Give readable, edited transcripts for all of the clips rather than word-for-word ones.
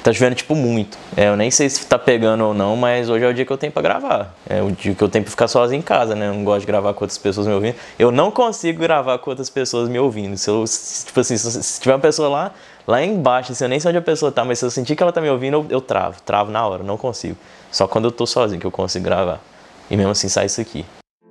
Tá chovendo, tipo, muito. Eu nem sei se tá pegando ou não, mas hoje é o dia que eu tenho pra gravar. É o dia que eu tenho pra ficar sozinho em casa, né? Eu não gosto de gravar com outras pessoas me ouvindo. Eu não consigo gravar com outras pessoas me ouvindo. Tipo assim, se tiver uma pessoa lá embaixo, assim, eu nem sei onde a pessoa tá, mas se eu sentir que ela tá me ouvindo, eu travo na hora, não consigo. Só quando eu tô sozinho que eu consigo gravar. E mesmo assim sai isso aqui.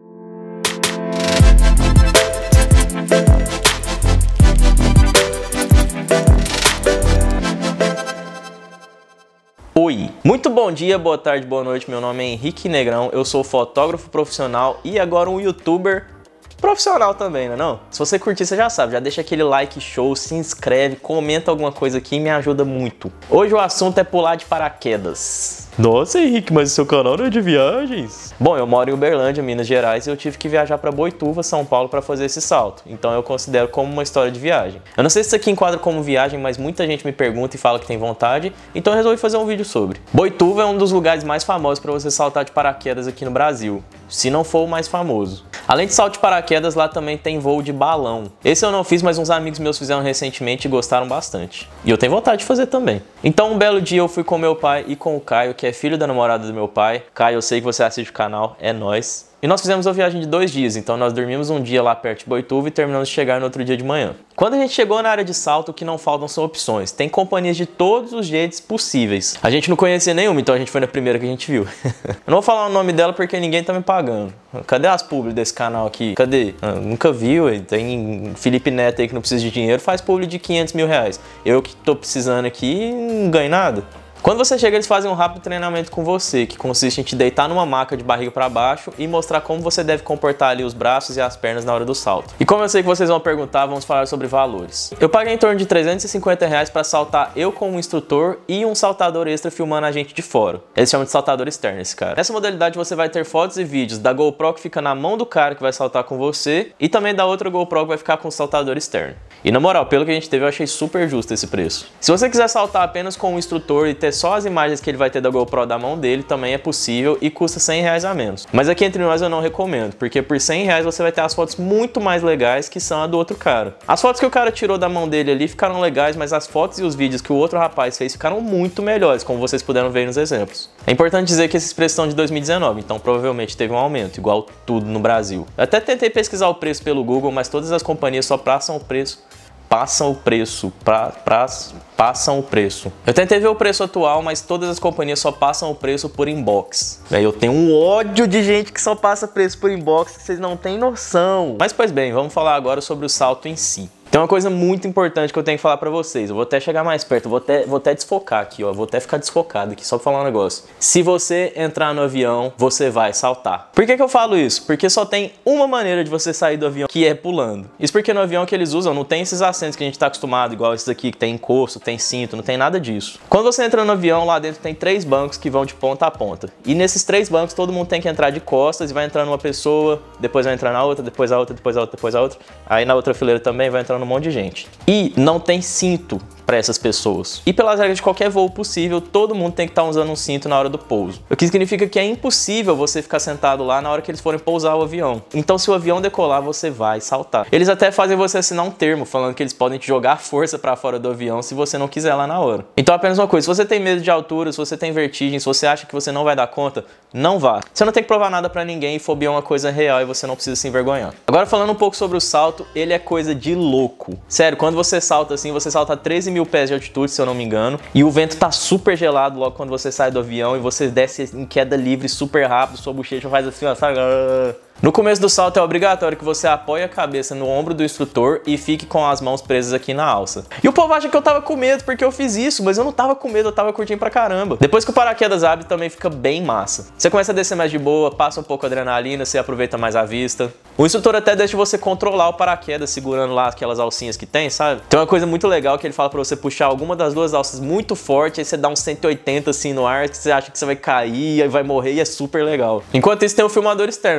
Oi, muito bom dia, boa tarde, boa noite, meu nome é Henrique Negrão, eu sou fotógrafo profissional e agora um youtuber profissional também, né não? Se você curtir, você já sabe, já deixa aquele like show, se inscreve, comenta alguma coisa aqui, me ajuda muito. Hoje o assunto é pular de paraquedas. Nossa, Henrique, mas o seu canal não é de viagens? Bom, eu moro em Uberlândia, Minas Gerais, e eu tive que viajar para Boituva, São Paulo, para fazer esse salto. Então eu considero como uma história de viagem. Eu não sei se isso aqui enquadra como viagem, mas muita gente me pergunta e fala que tem vontade, então eu resolvi fazer um vídeo sobre. Boituva é um dos lugares mais famosos para você saltar de paraquedas aqui no Brasil, se não for o mais famoso. Além de salto de paraquedas, lá também tem voo de balão. Esse eu não fiz, mas uns amigos meus fizeram recentemente e gostaram bastante. E eu tenho vontade de fazer também. Então um belo dia eu fui com meu pai e com o Caio, que é filho da namorada do meu pai. Caio, eu sei que você assiste o canal, é nóis. E nós fizemos uma viagem de 2 dias, então nós dormimos um dia lá perto de Boituva e terminamos de chegar no outro dia de manhã. Quando a gente chegou na área de salto, o que não faltam são opções. Tem companhias de todos os jeitos possíveis. A gente não conhecia nenhuma, então a gente foi na primeira que a gente viu. Eu não vou falar o nome dela porque ninguém tá me pagando. Cadê as publi desse canal aqui? Cadê? Nunca viu. Tem Felipe Neto aí que não precisa de dinheiro, faz publi de 500 mil reais. Eu que tô precisando aqui, não ganho nada. Quando você chega, eles fazem um rápido treinamento com você, que consiste em te deitar numa maca de barriga para baixo e mostrar como você deve comportar ali os braços e as pernas na hora do salto. E como eu sei que vocês vão perguntar, vamos falar sobre valores. Eu paguei em torno de 350 reais para saltar eu com um instrutor e um saltador extra filmando a gente de fora. Eles chamam de saltador externo esse cara. Nessa modalidade você vai ter fotos e vídeos da GoPro que fica na mão do cara que vai saltar com você e também da outra GoPro que vai ficar com o saltador externo. E na moral, pelo que a gente teve, eu achei super justo esse preço. Se você quiser saltar apenas com o instrutor e ter só as imagens que ele vai ter da GoPro da mão dele, também é possível e custa 100 reais a menos. Mas aqui entre nós eu não recomendo, porque por 100 reais você vai ter as fotos muito mais legais que são a do outro cara. As fotos que o cara tirou da mão dele ali ficaram legais, mas as fotos e os vídeos que o outro rapaz fez ficaram muito melhores, como vocês puderam ver nos exemplos. É importante dizer que esses preços são de 2019, então provavelmente teve um aumento, igual tudo no Brasil. Eu até tentei pesquisar o preço pelo Google, mas todas as companhias só passam o preço. Eu tentei ver o preço atual, mas todas as companhias só passam o preço por inbox. Eu tenho um ódio de gente que só passa preço por inbox que vocês não têm noção. Mas pois bem, vamos falar agora sobre o salto em si. Tem uma coisa muito importante que eu tenho que falar pra vocês. Eu vou até chegar mais perto, vou até desfocar aqui, ó. Vou até ficar desfocado aqui, só pra falar um negócio. Se você entrar no avião, você vai saltar. Por que eu falo isso? Porque só tem uma maneira de você sair do avião, que é pulando. Isso porque no avião que eles usam não tem esses assentos que a gente tá acostumado, igual esses aqui, que tem encosto, tem cinto, não tem nada disso. Quando você entra no avião, lá dentro tem 3 bancos que vão de ponta a ponta. E nesses 3 bancos, todo mundo tem que entrar de costas e vai entrando uma pessoa, depois vai entrar na outra, depois a outra, depois a outra, depois a outra. Aí na outra fileira também vai entrando um monte de gente. E não tem cinto para essas pessoas. E pelas regras de qualquer voo possível, todo mundo tem que estar usando um cinto na hora do pouso. O que significa que é impossível você ficar sentado lá na hora que eles forem pousar o avião. Então se o avião decolar, você vai saltar. Eles até fazem você assinar um termo falando que eles podem te jogar força para fora do avião se você não quiser lá na hora. Então apenas uma coisa, se você tem medo de altura, se você tem vertigem, se você acha que você não vai dar conta, não vá. Você não tem que provar nada para ninguém e fobia é uma coisa real e você não precisa se envergonhar. Agora falando um pouco sobre o salto, ele é coisa de louco. Sério, quando você salta assim, você salta a 13 mil pés de altitude, se eu não me engano, e o vento tá super gelado logo quando você sai do avião e você desce em queda livre super rápido, sua bochecha faz assim, ó, sabe? No começo do salto é obrigatório que você apoie a cabeça no ombro do instrutor e fique com as mãos presas aqui na alça. E o povo acha que eu tava com medo porque eu fiz isso, mas eu não tava com medo, eu tava curtindo pra caramba. Depois que o paraquedas abre, também fica bem massa. Você começa a descer mais de boa, passa um pouco a adrenalina, você aproveita mais a vista. O instrutor até deixa você controlar o paraquedas segurando lá aquelas alcinhas que tem, sabe? Tem uma coisa muito legal que ele fala pra você puxar alguma das 2 alças muito forte, aí você dá uns 180 assim no ar, que você acha que você vai cair e vai morrer e é super legal. Enquanto isso tem o filmador externo, né? Que ele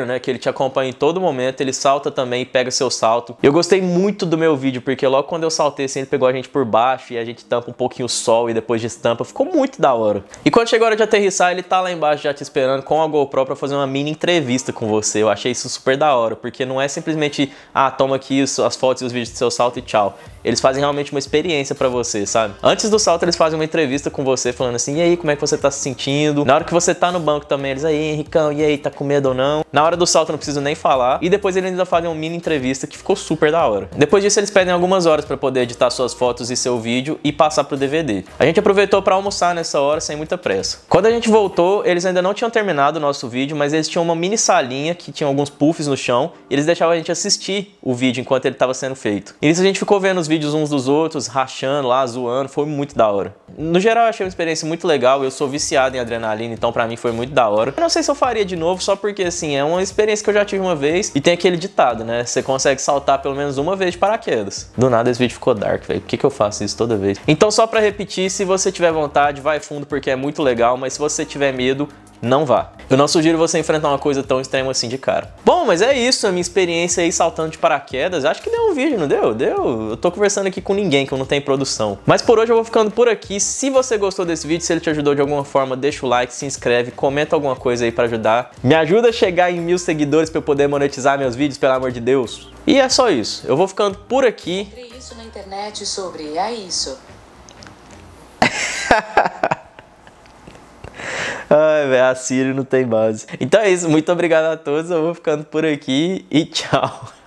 te acompanha em todo momento, ele salta também e pega seu salto. Eu gostei muito do meu vídeo, porque logo quando eu saltei assim, ele pegou a gente por baixo e a gente tampa um pouquinho o sol e depois destampa, ficou muito da hora. E quando chegou a hora de aterrissar, ele tá lá embaixo já te esperando com a GoPro pra fazer uma mini entrevista com você. Eu achei isso super da hora, porque não é simplesmente, ah, toma aqui as fotos e os vídeos do seu salto e tchau. Eles fazem realmente uma experiência pra você, sabe? Antes do salto, eles fazem uma entrevista com você, falando assim, e aí, como é que você tá se sentindo? Na hora que você tá no banco também, eles, aí, Henricão, e aí, tá com medo ou não? Na hora do salto, eu não preciso nem falar. E depois eles ainda fazem uma mini entrevista que ficou super da hora. Depois disso, eles pedem algumas horas pra poder editar suas fotos e seu vídeo e passar pro DVD. A gente aproveitou pra almoçar nessa hora, sem muita pressa. Quando a gente voltou, eles ainda não tinham terminado o nosso vídeo, mas eles tinham uma mini salinha que tinha alguns puffs no chão, e eles deixavam a gente assistir o vídeo enquanto ele tava sendo feito. E nisso a gente ficou vendo os vídeos uns dos outros, rachando lá, zoando, foi muito da hora. No geral, eu achei uma experiência muito legal, eu sou viciado em adrenalina, então pra mim foi muito da hora. Eu não sei se eu faria de novo, só porque assim, é uma experiência que eu já tive uma vez, e tem aquele ditado, né? Você consegue saltar pelo menos uma vez de paraquedas. Do nada esse vídeo ficou dark, velho. Por que eu faço isso toda vez? Então só pra repetir, se você tiver vontade, vai fundo porque é muito legal, mas se você tiver medo, não vá. Eu não sugiro você enfrentar uma coisa tão extrema assim de cara. Bom, mas é isso, a minha experiência aí saltando de paraquedas. Acho que deu um vídeo, não deu? Deu. Eu tô conversando aqui com ninguém, que eu não tenho produção. Mas por hoje eu vou ficando por aqui. Se você gostou desse vídeo, se ele te ajudou de alguma forma, deixa o like, se inscreve, comenta alguma coisa aí pra ajudar. Me ajuda a chegar em 1000 seguidores pra eu poder monetizar meus vídeos, pelo amor de Deus. E é só isso. Eu vou ficando por aqui. Encontrei isso na internet sobre isso. Ai, velho, a Siri não tem base. Então é isso, muito obrigado a todos, eu vou ficando por aqui e tchau.